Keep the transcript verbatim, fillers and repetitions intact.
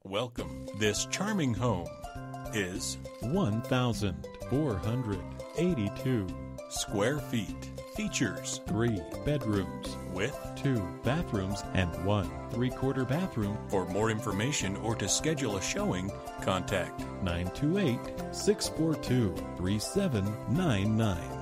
Welcome. This charming home is one thousand four hundred eighty-two square feet. Features three bedrooms with two bathrooms and one three-quarter bathroom. For more information or to schedule a showing, contact nine two eight, six four two, three seven nine nine.